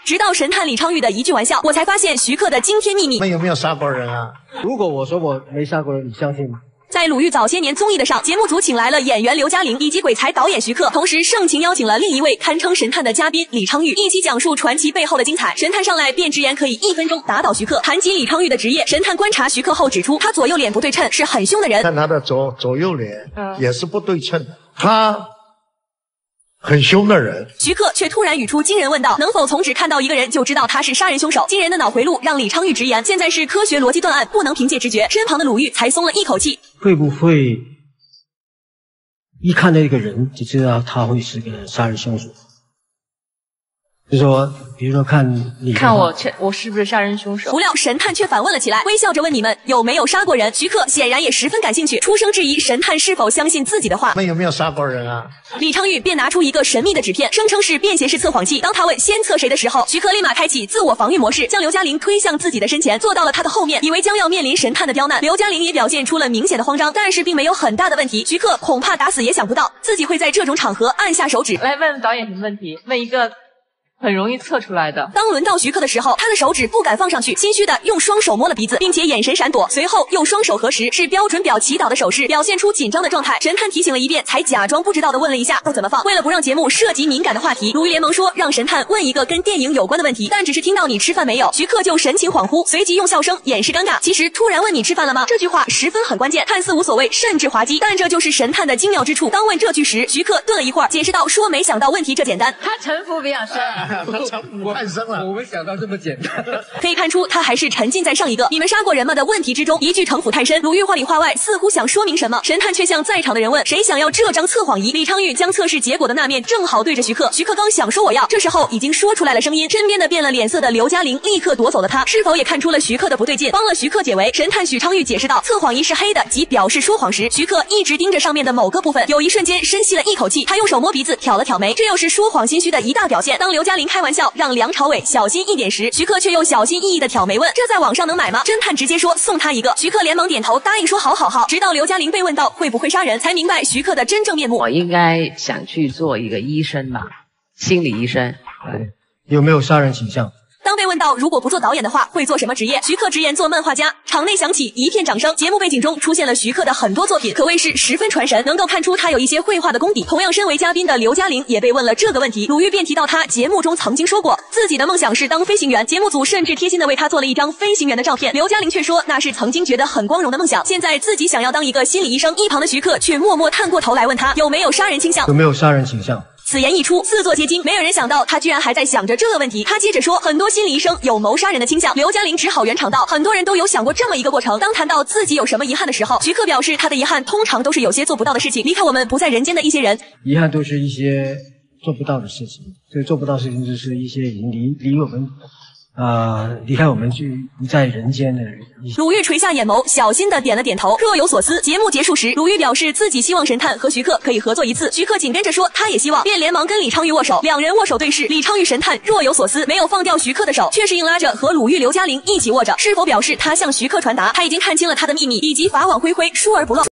直到神探李昌钰的一句玩笑，我才发现徐克的惊天秘密。 有没有杀过人啊？ 如果我说我没杀过人，你相信吗？ 在鲁豫早些年综艺的上，节目组请来了演员刘嘉玲以及鬼才导演徐克，同时盛情邀请了另一位堪称神探的嘉宾李昌钰，一起讲述传奇背后的精彩。神探上来便直言可以1分钟打倒徐克。谈及李昌钰的职业，神探观察徐克后指出，他左右脸不对称，是很凶的人。 看他的左右脸也是不对称的，他很凶的人。 徐克却突然语出惊人问道：“能否从只看到一个人就知道他是杀人凶手？”惊人的脑回路让李昌钰直言，现在是科学逻辑断案，不能凭借直觉。身旁的鲁豫才松了一口气。 会不会一看到一个人就知道他会是个杀人凶手？就说，比如说看你看我是不是杀人凶手？ 不料神探却反问了起来，微笑着问你们有没有杀过人。徐克显然也十分感兴趣，出声质疑神探是否相信自己的话。 有没有杀过人啊？ 李昌钰便拿出一个神秘的纸片，声称是便携式测谎器。当他问先测谁的时候，徐克立马开启自我防御模式，将刘嘉玲推向自己的身前，坐到了他的后面，以为将要面临神探的刁难。刘嘉玲也表现出了明显的慌张，但是并没有很大的问题。徐克恐怕打死也想不到自己会在这种场合按下手指。 来问导演什么问题？问一个很容易测出来的。 当轮到徐克的时候，他的手指不敢放上去，心虚的用双手摸了鼻子，并且眼神闪躲，随后用双手合十，是标准表祈祷的手势，表现出紧张的状态。神探提醒了一遍，才假装不知道的问了一下怎么放。为了不让节目涉及敏感的话题，鲁豫联盟说让神探问一个跟电影有关的问题，但只是听到你吃饭没有，徐克就神情恍惚，随即用笑声掩饰尴尬。其实突然问你吃饭了吗？这句话十分很关键，看似无所谓，甚至滑稽，但这就是神探的精妙之处。当问这句时，徐克顿了一会儿，解释道说没想到问题这简单。 他城府比较深。 太深了， 我没想到这么简单。 可以看出他还是沉浸在上一个你们杀过人吗的问题之中。一句城府太深，鲁豫话里话外似乎想说明什么，神探却向在场的人问谁想要这张测谎仪。李昌钰将测试结果的那面正好对着徐克，徐克刚想说我要，这时候已经说出来了声音。身边的变了脸色的刘嘉玲立刻夺走了他，是否也看出了徐克的不对劲，帮了徐克解围。神探许昌钰解释道，测谎仪是黑的，即表示说谎时，徐克一直盯着上面的某个部分，有一瞬间深吸了一口气，他用手摸鼻子挑了挑眉，这又是说谎心虚的一大表现。当刘嘉玲开玩笑让梁朝伟小心一点时，徐克却又小心翼翼的挑眉问这在网上能买吗？侦探直接说送他一个，徐克连忙点头答应说好好好。直到刘嘉玲被问到会不会杀人，才明白徐克的真正面目。 我应该想去做一个医生吧，心理医生。 有没有杀人倾向？ 当被问到如果不做导演的话会做什么职业，徐克直言做漫画家。场内响起一片掌声，节目背景中出现了徐克的很多作品，可谓是十分传神，能够看出他有一些绘画的功底。同样身为嘉宾的刘嘉玲也被问了这个问题，鲁豫便提到他节目中曾经说过自己的梦想是当飞行员，节目组甚至贴心的为他做了一张飞行员的照片。刘嘉玲却说那是曾经觉得很光荣的梦想，现在自己想要当一个心理医生。一旁的徐克却默默探过头来问他有没有杀人倾向。 有没有杀人倾向？ 此言一出，四座皆惊，没有人想到他居然还在想着这个问题。他接着说，很多心理医生有谋杀人的倾向。刘嘉玲只好圆场道，很多人都有想过这么一个过程。当谈到自己有什么遗憾的时候，徐克表示他的遗憾通常都是有些做不到的事情，离开我们不在人间的一些人。 遗憾都是一些做不到的事情，所以做不到的事情就是一些已经离我们离开我们去不在人间的人。 鲁豫垂下眼眸，小心的点了点头，若有所思。节目结束时，鲁豫表示自己希望神探和徐克可以合作一次，徐克紧跟着说他也希望，便连忙跟李昌钰握手，两人握手对视。李昌钰神探若有所思，没有放掉徐克的手，却是硬拉着和鲁豫、刘嘉玲一起握着，是否表示他向徐克传达他已经看清了他的秘密，以及法网恢恢，疏而不漏。